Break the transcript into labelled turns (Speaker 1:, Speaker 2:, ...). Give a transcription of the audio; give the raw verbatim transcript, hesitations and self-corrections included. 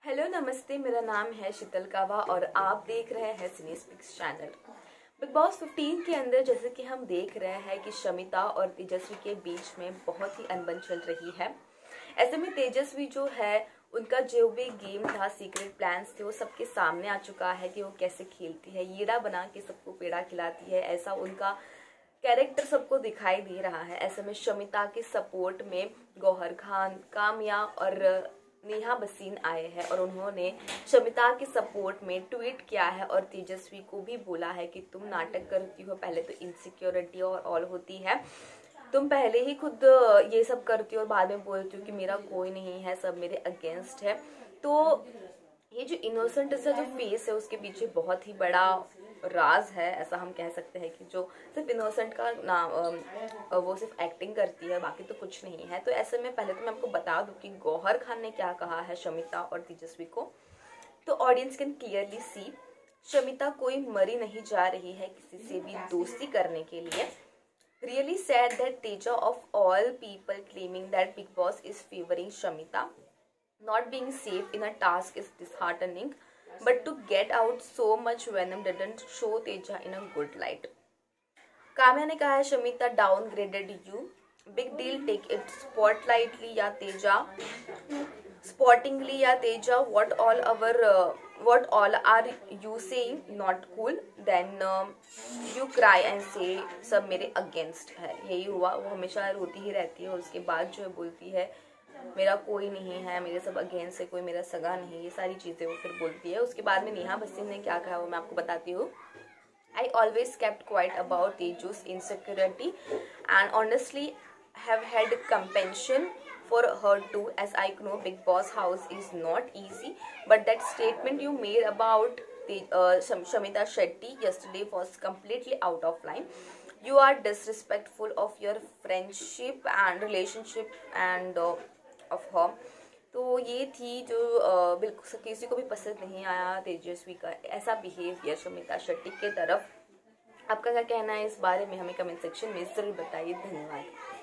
Speaker 1: Hello नमस्ते, मेरा नाम है शीतल कावा और आप देख रहे हैं सिनेस्पिक्स चैनल। बिग बॉस पंद्रह के अंदर जैसे कि हम देख रहे हैं कि शमिता और तेजस्वी के बीच में बहुत ही अनबन चल रही है। ऐसे में तेजस्वी जो है उनका जो भी गेम था, सीक्रेट प्लान्स थे, वो सबके सामने आ चुका है कि वो कैसे खेलती है, हीरा बना के सबको पेड़ा खिलाती है, ऐसा उनका कैरेक्टर सबको दिखाई दे रहा है। ऐसे में शमिता के सपोर्ट में गौहर खान, काम्या और नेहा बसीन आए हैं और उन्होंने शमिता के सपोर्ट में ट्वीट किया है और तेजस्वी को भी बोला है कि तुम नाटक करती हो, पहले तो इनसिक्योरिटी और ऑल होती है, तुम पहले ही खुद ये सब करती हो और बाद में बोलती हो कि मेरा कोई नहीं है, सब मेरे अगेंस्ट है। तो ये जो इनोसेंट सा जो फेस है उसके पीछे बहुत ही बड़ा राज है, ऐसा हम कह सकते हैं कि जो सिर्फ इनोसेंट का नाम वो सिर्फ एक्टिंग करती है, बाकी तो कुछ नहीं है। तो ऐसे में पहले तो मैं आपको बता दूं कि गौहर खान ने क्या कहा है शमिता और तेजस्वी को। तो audience can clearly see, Shamita कोई मरी नहीं जा रही है किसी से भी दोस्ती करने के लिए। Really sad that Teja of all people claiming that Bigg Boss is favouring Shamita, not being safe in a task is disheartening, but to get out so much venom didn't show Teja in a good light. Kamya ने कहा है Shamita downgraded you, big deal, take it spotlightly या Teja, spottingly या Teja, what all our uh, what all are you saying not cool, then uh, you cry and say सब मेरे against है। यही हुआ, वो हमेशा रोती ही रहती है, उसके बाद जो है बोलती है मेरा कोई नहीं है, मेरे सब अगेंस्ट है, कोई मेरा सगा नहीं, ये सारी चीज़ें वो फिर बोलती है। उसके बाद में नेहा बसीन ने क्या कहा वो मैं आपको बताती हूँ। I always kept quiet about Teju's insecurity and honestly have had compassion for her too, as I know Big Boss house is not easy, but that statement you made about the uh, Shamita Shetty yesterday was completely out of line. You are disrespectful of your friendship and relationship and uh, of her. तो ये थी जो uh, बिल्कुल किसी को भी पसंद नहीं आया तेजस्वी का ऐसा बिहेवियर शमिता शेट्टी के तरफ। आपका क्या कहना है इस बारे में हमें कमेंट सेक्शन में जरूर बताइए। धन्यवाद।